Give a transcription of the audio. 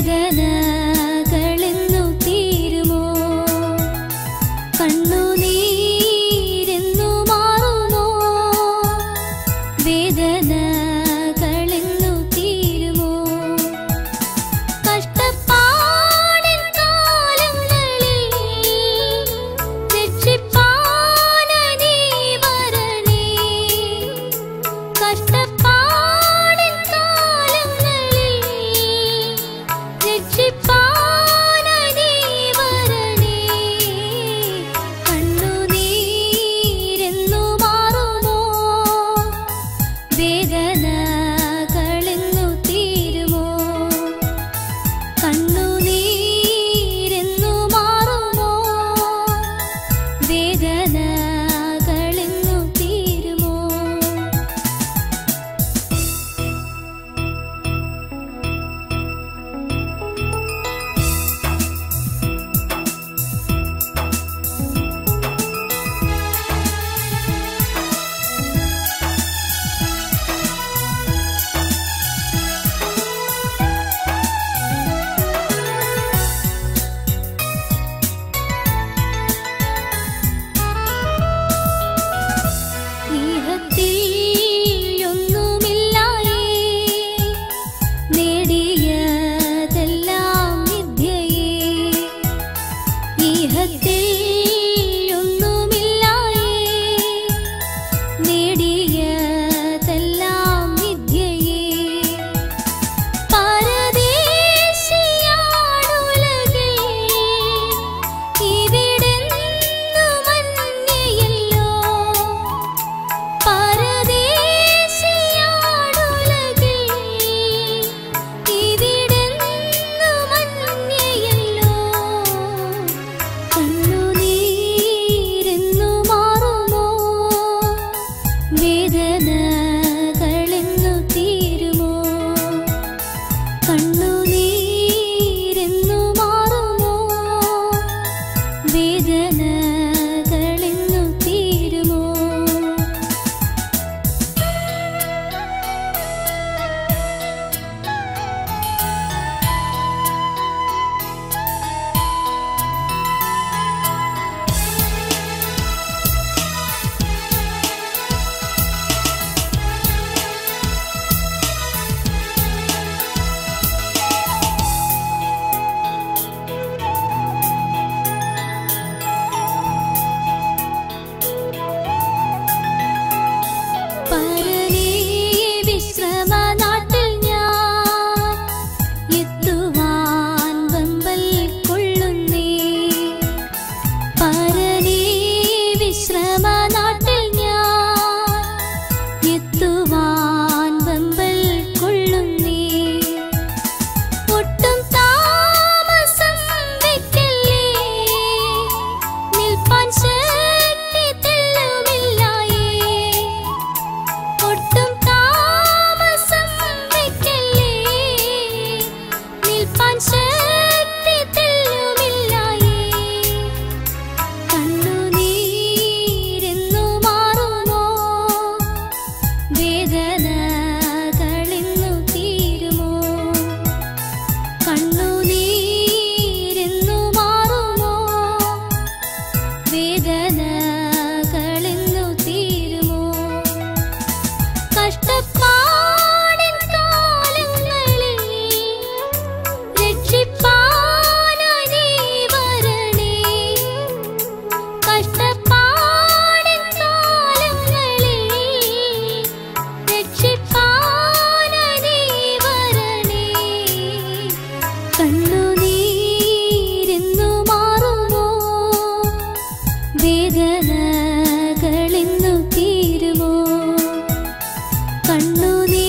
വേദനകളെന്നു തീരുമോ? കണ്ണുനീരെന്നു മാറുമോ? വേദനകളെന്നു തീരുമോ? കഷ്ടപ്പാടിൻ കാലങ്ങളിൽ രക്ഷിപ്പാനായി നീ വരണേ. കഷ്ടപ്പാടിൻ കാലങ്ങളിൽ രക്ഷിപ്പാനായി നീ വരണേ. കണ്ണുനീരെന്നു മാറുമോ? വേദനകളെന്നു തീരുമോ? കണ്ണുനീരെന്നു മാറുമോ? വേദനകളെന്നു തീരുമോ? സ്നേഹത്തിൽ ഒന്നുമില്ലായേ, നേടിയതെല്ലാം മിഥ്യയേ. ഈഹത്തിൽ ഒന്നുമില്ലായേ, നേടിയതെല്ലാം മിഥ്യയേ. പരദേശിയാണുലകിൽ ഇവിടെന്നു മഞ്ഞയല്ലോ. പരദേശിയാണുലകിൽ ഇവിടെന്നു മഞ്ഞയല്ലോ. കണ്ണുനീരെന്നു മാറുമോ? വേദനകളെന്നു തീരുമോ? കണ്ണുനീരെന്നു മാറുമോ? വേദനകളെന്നു തീരുമോ? പരനേ വിശ്രമനാട്ടിൽ ഞാൻ എത്തുവാൻ വെമ്പൽ കൊള്ളുന്നേ. പരനേ വിശ്രമനാട്ടിൽ ഞാൻ എത്തുവാൻ വെമ്പൽ കൊള്ളുന്നേ. ഒട്ടും താമസം വയ്ക്കല്ലേ, നിൽപ്പാൻ ശക്തി തെല്ലുമില്ലായേ. ഒട്ടും താമസം വയ്ക്കല്ലേ, നിൽപ്പാൻ ശക്തി തെല്ലുമില്ലായേ. കണ്ണുനീരെന്നു മാറുമോ? വേദനകളെന്നു തീരുമോ? കണ്ണുനീരെന്നു മാറുമോ? വേദനകളെന്നു തീരുമോ? കഷ്ടപ്പാടിൻ കാലങ്ങളിൽ രക്ഷിപ്പാനായി നീ വരണേ. കഷ്ടപ്പാടിൻ കാലങ്ങളിൽ രക്ഷിപ്പാനായി നീ വരണേ. കണ്ണുനീരെന്നു മാറുമോ? വേദനകളെന്നു തീരുമോ? കണ്ണുനീർ